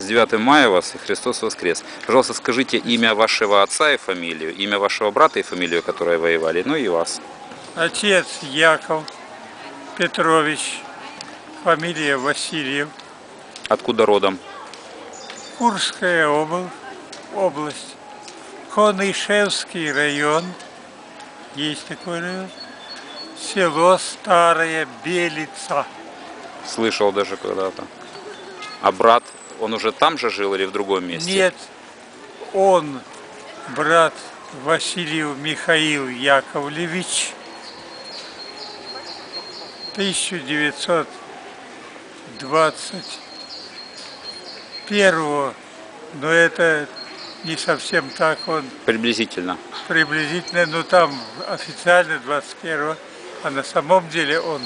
9 мая вас, и Христос воскрес. Пожалуйста, скажите имя вашего отца и фамилию, имя вашего брата и фамилию, которые воевали, ну и вас. Отец Яков Петрович, фамилия Васильев. Откуда родом? Курская область, Конышевский район, есть такой район, село Старая Белица. Слышал даже когда-то. А брат, он уже там же жил или в другом месте? Нет, он, брат Васильев Михаил Яковлевич, 1921, но это не совсем так, он Приблизительно. но там официально 21, а на самом деле он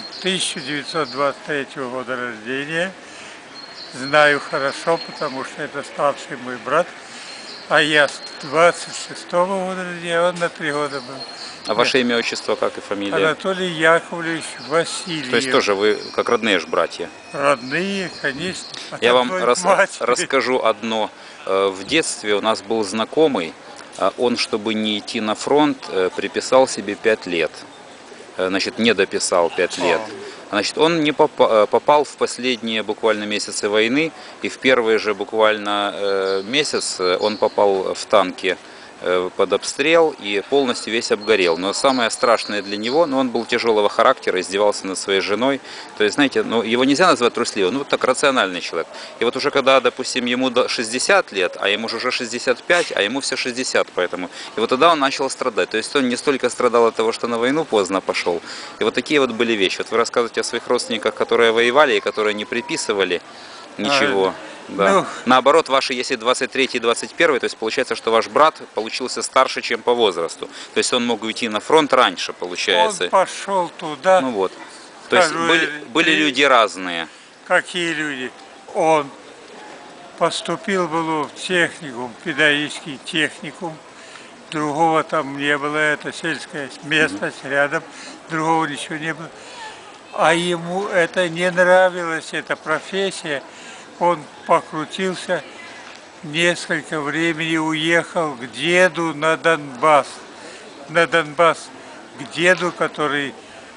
1923 года рождения. Знаю хорошо, потому что это старший мой брат, а я с 26-го года рождения, он на 3 года был. А ваше имя, отчество, как и фамилия? Анатолий Яковлевич Васильев. То есть тоже вы как родные ж братья? Родные, конечно. Я вам расскажу одно. В детстве у нас был знакомый, он, чтобы не идти на фронт, приписал себе 5 лет. Значит, не дописал 5 лет. Значит, он не попал в последние буквально месяцы войны, и в первый же буквально месяц он попал в танки под обстрел и полностью весь обгорел. Но самое страшное для него, он был тяжелого характера, издевался над своей женой. То есть, знаете, его нельзя назвать трусливым, вот так рациональный человек. И вот уже когда, допустим, ему 60 лет, а ему же уже 65, а ему все 60, поэтому. И вот тогда он начал страдать. То есть он не столько страдал от того, что на войну поздно пошел. И вот такие вот были вещи. Вот вы рассказываете о своих родственниках, которые воевали и которые не приписывали ничего. Да. Наоборот, ваши, если 23-й, 21-й, то есть получается, что ваш брат получился старше, чем по возрасту. То есть он мог уйти на фронт раньше, получается. Он пошел туда. Ну вот. То есть были люди разные. Какие люди? Он поступил было в техникум, педагогический техникум. Другого там не было, это сельская местность рядом, другого ничего не было. А ему это не нравилось, эта профессия. Он покрутился, несколько времени уехал к деду на Донбасс. На Донбасс к деду, который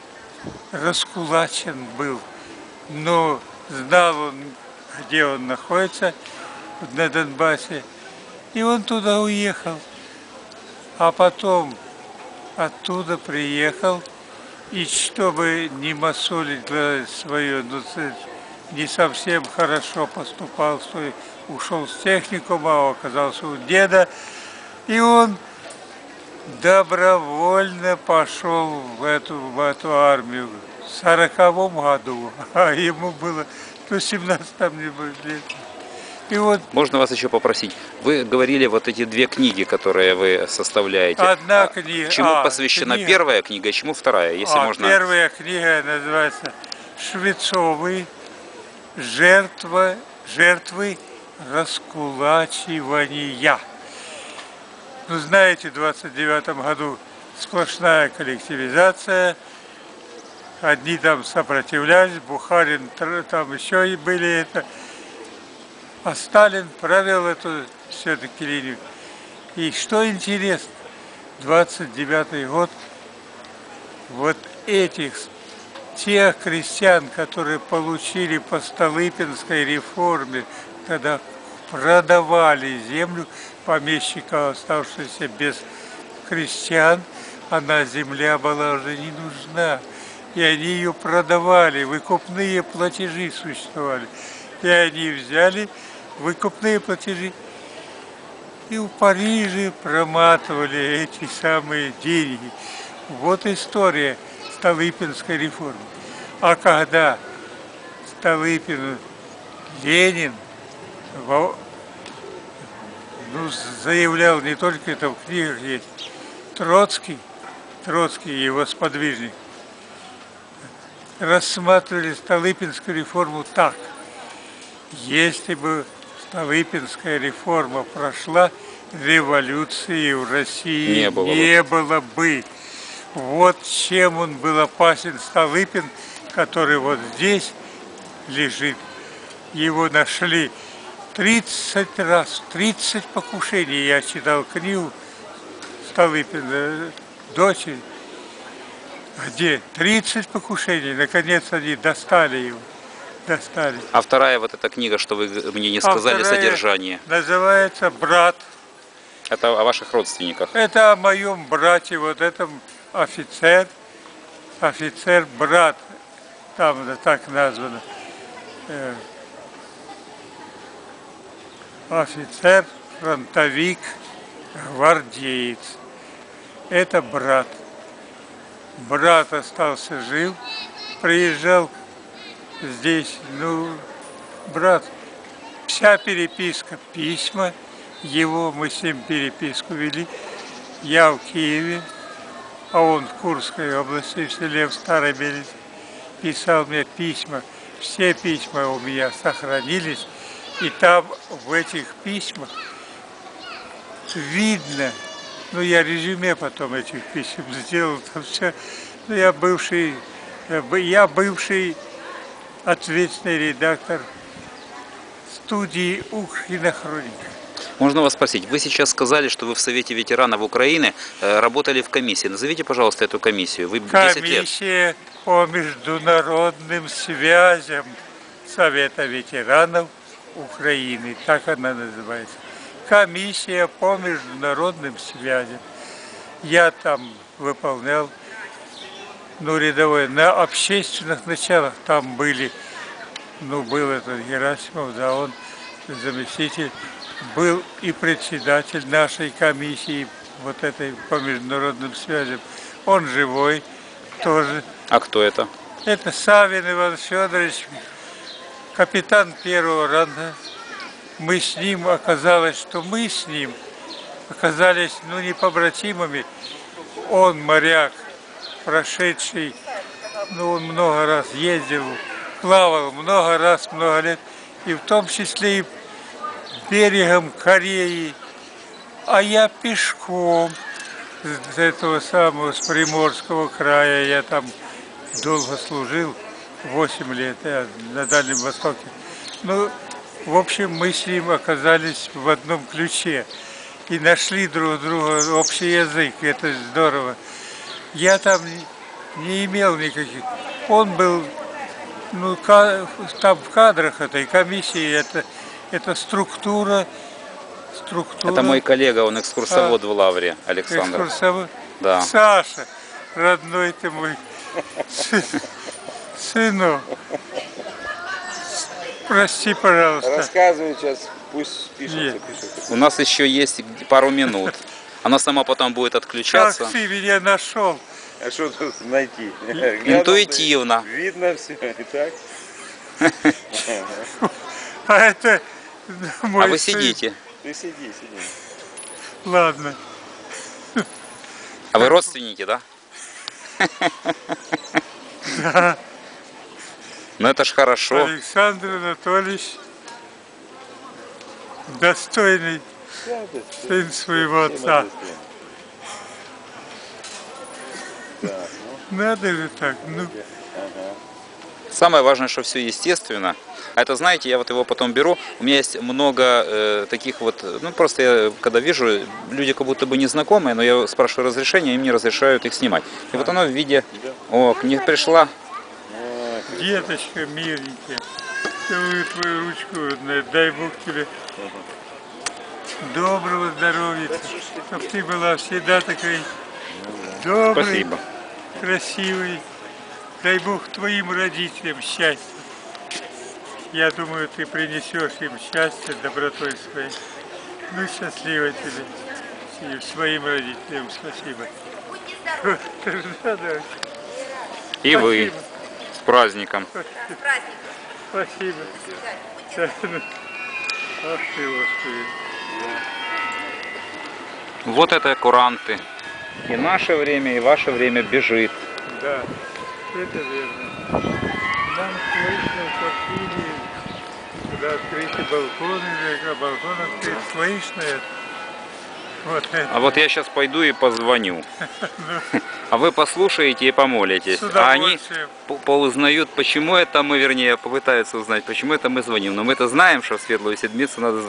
раскулачен был. Но знал он, где он находится, на Донбассе. И он туда уехал. А потом оттуда приехал. И чтобы не мосолить свое, не совсем хорошо поступал, что ушел с техникума, оказался у деда, и он добровольно пошел в эту армию в 40-м году, а ему было 17 лет. И вот, можно вас еще попросить? Вы говорили вот эти 2 книги, которые вы составляете. Одна книга. Чему посвящена первая книга, чему вторая, если можно? Первая книга называется «Швецовы. Жертвы раскулачивания». Ну, знаете, в 29 году сплошная коллективизация. Одни там сопротивлялись, Бухарин, там еще и были это. А Сталин провел эту все-таки линию. И что интересно, 29 год, вот тех крестьян, которые получили по Столыпинской реформе, когда продавали землю, помещика, оставшегося без крестьян, земля была уже не нужна. И они ее продавали, выкупные платежи существовали. И они взяли выкупные платежи и в Париже проматывали эти самые деньги. Вот история Столыпинской реформы. А когда Столыпин, Ленин заявлял, не только это в книгах есть, Троцкий и его сподвижник, рассматривали Столыпинскую реформу так. Если бы Столыпинская реформа прошла, революции в России не было бы. Вот чем он был опасен, Столыпин, который вот здесь лежит. Его нашли 30 раз, 30 покушений я читал книгу Столыпина, дочери, где 30 покушений, наконец они достали его, достали. А вторая вот эта книга, что вы мне не сказали, вторая содержание, называется «Брат». это о ваших родственниках. Это о моем брате, вот этом офицер, брат, там так названо. Офицер, фронтовик, гвардеец. Это брат. Брат остался жив, приезжал здесь, брат, вся переписка, письма его, мы с ним переписку вели. Я в Киеве, а он в Курской области, в селе в Старой Белице, писал мне письма. Все письма у меня сохранились, и там в этих письмах видно, я резюме потом этих писем сделал, там все, я бывший ответственный редактор студии «Украина Хроника». Можно вас спросить, вы сейчас сказали, что вы в Совете ветеранов Украины работали в комиссии. Назовите, пожалуйста, эту комиссию. Вы 10 лет. Комиссия по международным связям Совета ветеранов Украины, так она называется. Комиссия по международным связям. Я там выполнял, рядовой, на общественных началах. Там были, был этот Герасимов, да, он заместитель, был и председатель нашей комиссии, вот этой по международным связям. Он живой тоже. А кто это? Это Савин Иван Федорович, капитан первого ранга. Мы с ним, оказалось, что мы с ним оказались, не побратимами. Он моряк, прошедший, он много раз ездил, плавал много раз, много лет, и в том числе и берегом Кореи. А я пешком с этого самого, с Приморского края, я там долго служил, 8 лет, я на Дальнем Востоке. В общем, мы с ним оказались в одном ключе и нашли друг друга общий язык, это здорово. Я там не имел никаких, он был, там в кадрах этой комиссии, это структура. Это мой коллега, он экскурсовод в Лавре, Александр. Экскурсовод? Да. Саша, родной ты мой сынок. Прости, пожалуйста. Рассказывай сейчас, пусть пишется. У нас еще есть пару минут. Она сама потом будет отключаться. Как ты меня нашел? А что тут найти? Интуитивно. Видно все, и так? А это мой А вы сын. сидите. Ты сиди. Ладно. А вы родственники, да? Да. Ну это ж хорошо. Александр Анатольевич, достойный сын своего отца. Надо же так, Самое важное, что все естественно. А это, знаете, я вот его потом беру, у меня есть много таких вот, просто я когда вижу, люди как будто бы незнакомые, но я спрашиваю разрешение, и мне разрешают их снимать. И вот оно в виде, не пришла. Деточка миленькая, целую твою ручку, родная, дай Бог тебе доброго здоровья, чтобы ты была всегда такой доброй, Спасибо. красивой. Дай Бог твоим родителям счастья. Я думаю, ты принесешь им счастье добротой своей. Счастливо тебе. И своим родителям спасибо. И вы. С праздником. Спасибо. Ах ты, Господи. Вот это куранты. И наше время, и ваше время бежит. Да, это верно. Нам слышно в квартире, когда открыты балконы, балкон открыт, слышно это. Вот это. А вот я сейчас пойду и позвоню. А вы послушаете и помолитесь. С А они удовольствием. поузнают, почему это мы, вернее, попытаются узнать, почему это мы звоним. Но мы-то знаем, что в Светлую Седмицу надо